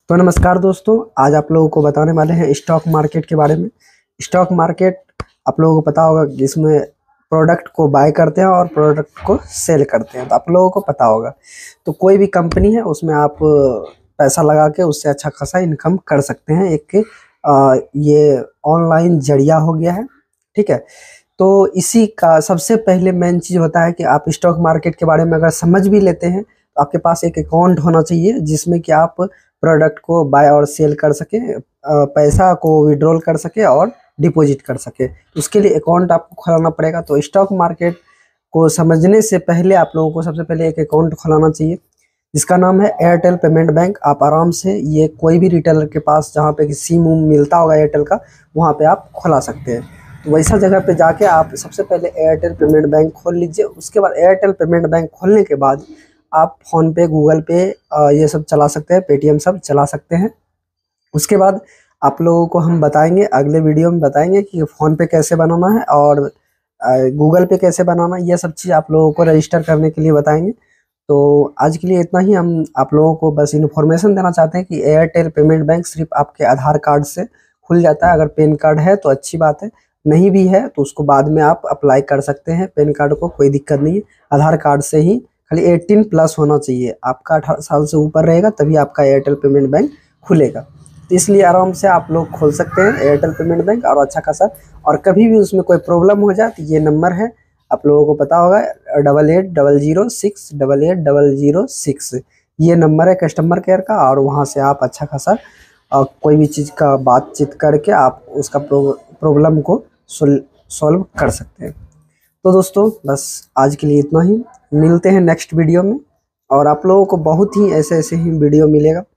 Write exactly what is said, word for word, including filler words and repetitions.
तो नमस्कार दोस्तों, आज आप लोगों को बताने वाले हैं स्टॉक मार्केट के बारे में। स्टॉक मार्केट आप लोगों को पता होगा कि इसमें प्रोडक्ट को बाय करते हैं और प्रोडक्ट को सेल करते हैं, तो आप लोगों को पता होगा। तो कोई भी कंपनी है उसमें आप पैसा लगा के उससे अच्छा खासा इनकम कर सकते हैं। एक आ, ये ऑनलाइन जरिया हो गया है, ठीक है। तो इसी का सबसे पहले मेन चीज़ होता है कि आप स्टॉक मार्केट के बारे में अगर समझ भी लेते हैं तो आपके पास एक अकाउंट होना चाहिए जिसमें कि आप प्रोडक्ट को बाय और सेल कर सके, पैसा को विड्रॉल कर सके और डिपॉजिट कर सके। उसके लिए अकाउंट आपको खोलाना पड़ेगा। तो स्टॉक मार्केट को समझने से पहले आप लोगों को सबसे पहले एक अकाउंट खोलाना चाहिए जिसका नाम है एयरटेल पेमेंट बैंक। आप आराम से ये कोई भी रिटेलर के पास जहाँ पे कि सिम उम मिलता होगा एयरटेल का, वहाँ पे आप खोला सकते हैं। तो वैसा जगह पे जाके आप सबसे पहले एयरटेल पेमेंट बैंक खोल लीजिए। उसके बाद एयरटेल पेमेंट बैंक खोलने के बाद आप फ़ोन पे, गूगल पे ये सब चला सकते हैं, पेटीएम सब चला सकते हैं। उसके बाद आप लोगों को हम बताएंगे, अगले वीडियो में बताएंगे कि फ़ोन पे कैसे बनाना है और गूगल पे कैसे बनाना, ये सब चीज़ आप लोगों को रजिस्टर करने के लिए बताएंगे। तो आज के लिए इतना ही। हम आप लोगों को बस इन्फॉर्मेशन देना चाहते हैं कि एयरटेल पेमेंट बैंक सिर्फ आपके आधार कार्ड से खुल जाता है। अगर पैन कार्ड है तो अच्छी बात है, नहीं भी है तो उसको बाद में आप अप्लाई कर सकते हैं। पैन कार्ड को कोई दिक्कत नहीं है, आधार कार्ड से ही खाली अठारह प्लस होना चाहिए। आपका अठारह साल से ऊपर रहेगा तभी आपका एयरटेल पेमेंट बैंक खुलेगा। तो इसलिए आराम से आप लोग खोल सकते हैं एयरटेल पेमेंट बैंक और अच्छा खासा। और कभी भी उसमें कोई प्रॉब्लम हो जाए तो ये नंबर है, आप लोगों को पता होगा, double eight double zero six double eight double zero six, ये नंबर है कस्टमर केयर का। और वहाँ से आप अच्छा खासा कोई भी चीज़ का बातचीत करके आप उसका प्रॉब्लम को सॉल्व कर सकते हैं। तो दोस्तों बस आज के लिए इतना ही। मिलते हैं नेक्स्ट वीडियो में और आप लोगों को बहुत ही ऐसे ऐसे ही वीडियो मिलेगा।